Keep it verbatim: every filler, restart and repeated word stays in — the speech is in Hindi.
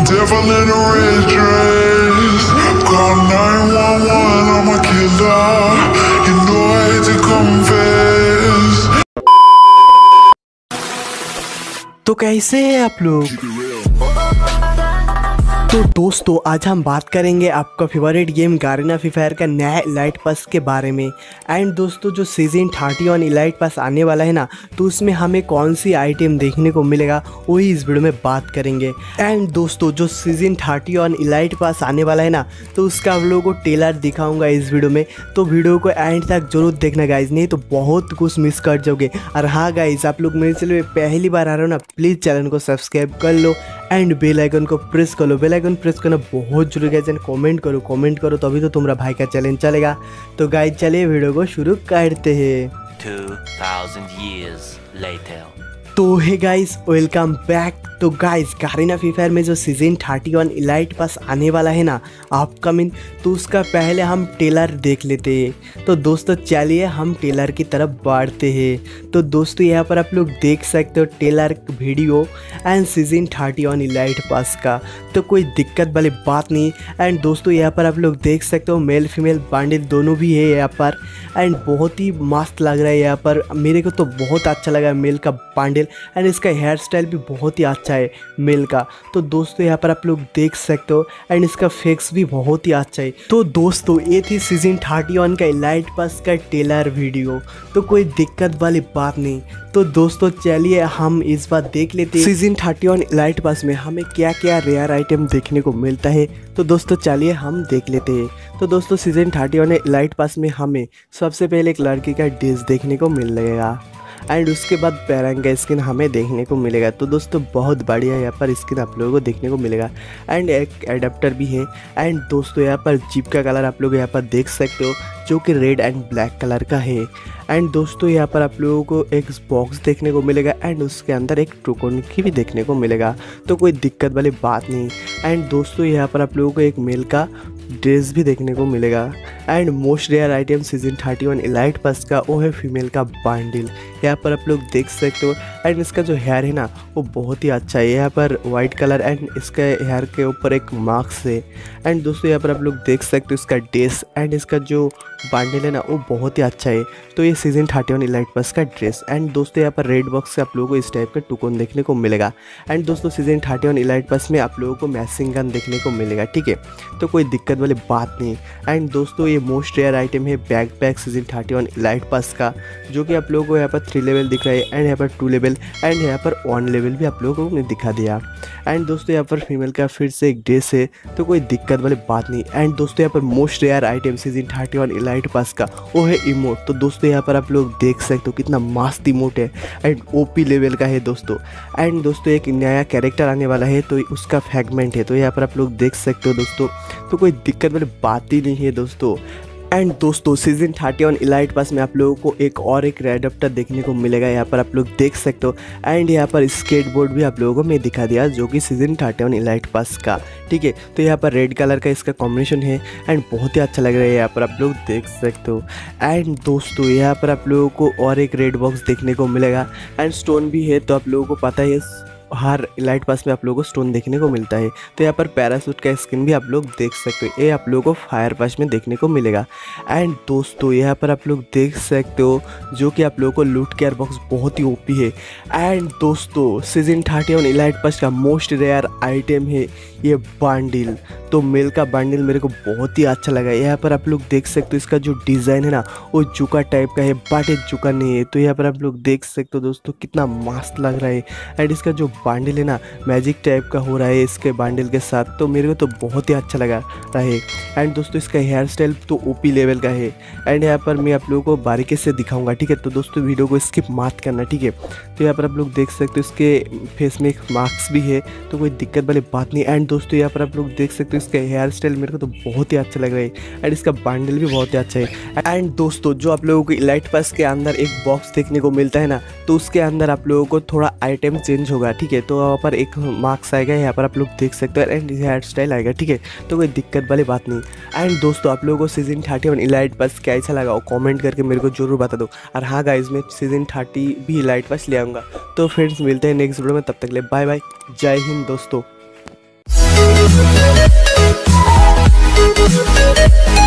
devil in a red dress. Call nine one one, I'm a killer. You know I hate to confess. तो कैसे हैं आप लोग? तो दोस्तों आज हम बात करेंगे आपका favourite game Garena free fire का नया इलाइट पास के बारे में। एंड दोस्तों जो season thirty one elite pass आने वाला है ना, तो उसमें हमें कौन सी आइटम देखने को मिलेगा वही इस वीडियो में बात करेंगे। एंड दोस्तों जो season thirty one elite pass आने वाला है ना, तो उसका आप लोगों को ट्रेलर दिखाऊंगा इस वीडियो में, तो वीडियो को एंड तक जरूर देखना गाइज, नहीं तो बहुत कुछ मिस कर जाओगे। और हाँ गाइज, आप लोग मेरे चैनल में पहली बार आ रहे हो ना, प्लीज़ चैनल को सब्सक्राइब कर लो एंड बेल आइकन को प्रेस कर लो। बेल आइकन प्रेस करना बहुत जरूरी है। एंड कमेंट करो कमेंट करो तभी तो तुम्हारा भाई का चैलेंज चलेगा। तो गाइज चलिए वीडियो को शुरू करते हैं। two thousand years later. तो हे गाइस वेलकम बैक। तो गाइस गारीना फ्री फायर में जो season thirty one elite pass आने वाला है ना अपकमिंग, तो उसका पहले हम ट्रेलर देख लेते हैं। तो दोस्तों चलिए हम ट्रेलर की तरफ बढ़ते हैं। तो दोस्तों यहाँ पर आप लोग देख सकते हो trailer video and season thirty one elite pass का, तो कोई दिक्कत वाली बात नहीं। एंड दोस्तों यहाँ पर आप लोग देख सकते हो मेल फीमेल बंडल दोनों भी है यहाँ पर, एंड बहुत ही मस्त लग रहा है यहाँ पर। मेरे को तो बहुत अच्छा लगा मेल का बंडल, एंड इसका हेयर स्टाइल भी बहुत ही अच्छा है मेल का। तो दोस्तों यहाँ पर आप लोग देख सकते हो, एंड इसका फेस भी बहुत ही अच्छा है। तो दोस्तों ये थी सीजन थर्टी वन का इलाइट पास का ट्रेलर वीडियो, तो कोई दिक्कत वाली बात नहीं। तो दोस्तों चलिए हम इस बार देख लेते हैं season thirty one elite pass में हमें क्या क्या रेयर आइटम देखने को मिलता है। तो दोस्तों चलिए हम देख लेते हैं। तो दोस्तों season thirty one elite pass में हमें सबसे पहले एक लड़की का ड्रेस देखने को मिल जाएगा, एंड उसके बाद पैरंग का स्किन हमें देखने को मिलेगा। तो दोस्तों बहुत बढ़िया यहाँ पर स्किन आप लोगों को देखने को मिलेगा, एंड एक एडाप्टर भी है। एंड दोस्तों यहाँ पर जीप का कलर आप लोग यहाँ पर देख सकते हो जो कि रेड एंड ब्लैक कलर का है। एंड दोस्तों यहाँ पर आप लोगों को एक बॉक्स देखने को मिलेगा, एंड उसके अंदर एक टोकन की भी देखने को मिलेगा, तो कोई दिक्कत वाली बात नहीं। एंड दोस्तों यहाँ पर आप लोगों को एक मेल का ड्रेस भी देखने को मिलेगा। And most rare item season thirty one elite pass का वो है फीमेल का बंडल, यहाँ पर आप लोग देख सकते हो। एंड इसका जो हेयर है ना वो बहुत ही अच्छा है, यहाँ पर वाइट कलर, एंड इसके हेयर के ऊपर एक मार्क्स है। एंड दोस्तों यहाँ पर आप लोग देख सकते हो इसका ड्रेस, एंड इसका जो बंडल है ना वो बहुत ही अच्छा है। तो ये season thirty one elite pass का ड्रेस। एंड दोस्तों यहाँ पर रेड बॉक्स से आप लोगों को इस टाइप का टोकन देखने को मिलेगा। एंड दोस्तों season thirty one elite pass में आप लोगों को मैसिंग गन देखने को मिलेगा, ठीक है, तो कोई दिक्कत वाली बात नहीं। एंड दोस्तों ये मोस्ट रेयर आइटम है backpack season thirty one elite pass का, जो कि आप लोगों को यहाँ पर थ्री लेवल दिख रहा है, एंड यहाँ पर टू लेवल, एंड यहाँ पर वन लेवल भी आप लोगों को दिखा दिया। एंड दोस्तों यहाँ पर फीमेल का फिर से एक ड्रेस है, तो कोई दिक्कत वाली बात नहीं। एंड दोस्तों यहाँ पर most rare item season thirty one elite pass का वो है इमोट। तो दोस्तों यहाँ पर आप लोग देख सकते हो कितना मस्त इमोट है, एंड ओपी लेवल का है दोस्तों। एंड दोस्तों एक नया कैरेक्टर आने वाला है, तो उसका फ्रैगमेंट है, तो यहाँ पर आप लोग देख सकते हो दोस्तों, तो कोई दिक्कत वाली बात ही नहीं है दोस्तों। एंड दोस्तों season thirty one elite pass में आप लोगों को एक और एक एडाप्टर देखने को मिलेगा, यहाँ पर आप लोग देख सकते हो। एंड यहाँ पर स्केटबोर्ड भी आप लोगों को मैं दिखा दिया, जो कि season thirty one elite pass का, ठीक है। तो यहाँ पर रेड कलर का इसका कॉम्बिनेशन है, एंड बहुत ही अच्छा लग रहा है, यहाँ पर आप लोग देख सकते हो। एंड दोस्तों यहाँ पर आप लोगों को और एक रेड बॉक्स देखने को मिलेगा, एंड स्टोन भी है, तो आप लोगों को पता है हर इलाइट पास में आप लोगों को स्टोन देखने को मिलता है। तो यहाँ पर पैरासूट का स्किन भी आप लोग देख सकते हो, ये आप लोगों को फायर पास में देखने को मिलेगा। एंड दोस्तों यहाँ पर आप लोग देख सकते हो जो कि आप लोगों को लूट केयर बॉक्स बहुत ही ओपी है। एंड दोस्तों season thirty one elite pass का मोस्ट रेयर आइटम है ये बंडल। तो मेल का बंडल मेरे को बहुत ही अच्छा लगा। यहाँ पर आप लोग देख सकते हो इसका जो डिज़ाइन है ना वो जुका टाइप का है, बट ये जुका नहीं है। तो यहाँ पर आप लोग देख सकते हो दोस्तों कितना मस्त लग रहा है। एंड इसका जो बंडल है ना मैजिक टाइप का हो रहा है इसके बंडल के साथ, तो मेरे को तो बहुत ही अच्छा लगा रहा है। एंड दोस्तों इसका हेयर स्टाइल तो ओपी लेवल का है। एंड यहाँ पर मैं आप लोगों को बारीकी से दिखाऊंगा, ठीक है, तो दोस्तों वीडियो को स्किप मत करना, ठीक है। तो यहाँ पर आप लोग देख सकते हो इसके फेस में एक मार्क्स भी है, तो कोई दिक्कत वाली बात नहीं। एंड दोस्तों यहाँ पर आप लोग देख सकते हो इसका हेयर स्टाइल मेरे को तो बहुत ही अच्छा लग रहा है, एंड इसका बंडल भी बहुत ही अच्छा है। एंड दोस्तों जो आप लोगों को इलाइट पास के अंदर एक बॉक्स देखने को मिलता है ना, तो उसके अंदर आप लोगों को थोड़ा आइटम चेंज होगा, ठीक है। तो वहाँ पर एक मार्क्स आएगा, यहाँ पर आप लोग देख सकते हो, एंड हेयर स्टाइल आएगा, ठीक है, तो कोई दिक्कत वाली बात नहीं। एंड दोस्तों आप लोगों को season thirty one elite pass कैसा लगा वो कमेंट करके मेरे को जरूर बता दो। और हाँ गाइज मैं सीजन थर्टी भी इलाइट पास ले आऊँगा। तो फ्रेंड्स मिलते हैं नेक्स्ट वीडियो में, तब तक ले बाय बाय, जय हिंद दोस्तों। है।